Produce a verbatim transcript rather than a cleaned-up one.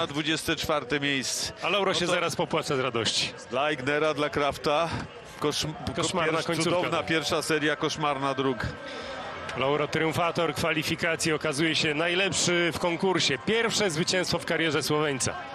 na dwudzieste czwarte miejsce. A Lauro się No to zaraz popłacze z radości. dla Aignera, dla Krafta. Kosz... Koszmarna Pierwsza, końcówka. cudowna pierwsza seria, koszmarna druga. Lauro triumfator kwalifikacji okazuje się najlepszy w konkursie. Pierwsze zwycięstwo w karierze Słoweńca.